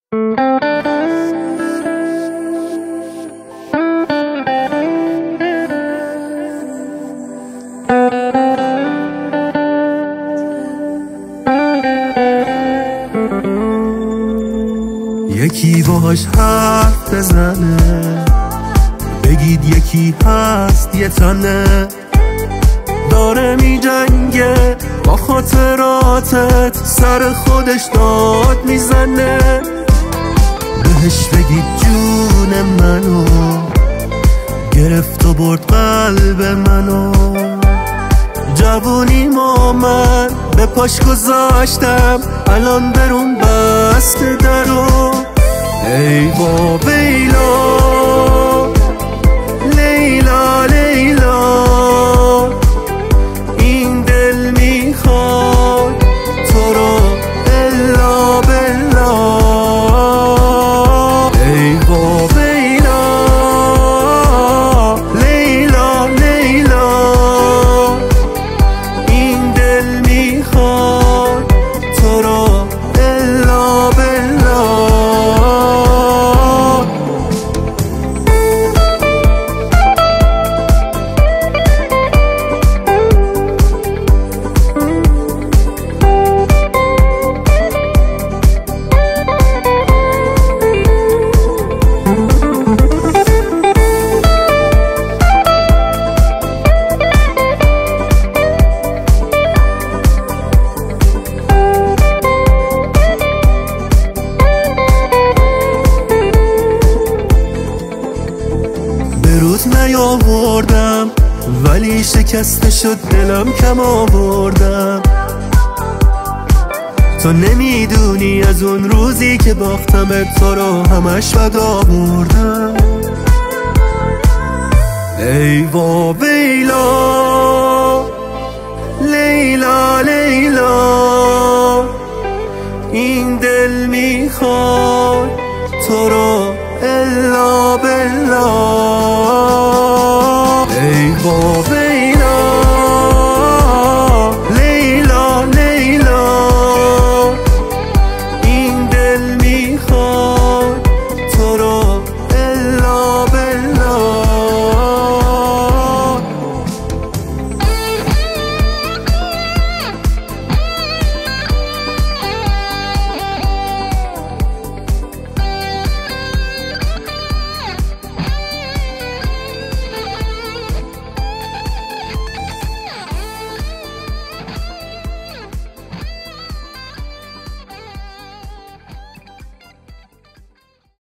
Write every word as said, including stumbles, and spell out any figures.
یکی باهاش حرف بزنه، بگید یکی هست یه تنه، داره می جنگه با خاطراتت، سر خودش داد میزنه. بهش بگید جون منو گرفت و برد قلب منو، جوونیمو من به پاش گذاشتم، الان برون بسته درو. ای با بیلا لیلا لیلا، این دل میخواد تو رو الا بلا. ای با بیلا لیلا لیلا، این دل میخواد تو رو الا بلا. روز نیاوردم ولی شکسته شد دلم، کم آوردم. تو نمیدونی از اون روزی که باختم تو رو همش بد آوردم. ای وا بیلا لیلا لیلا، این دل میخواد تو رو الا بلا. ای با بیلا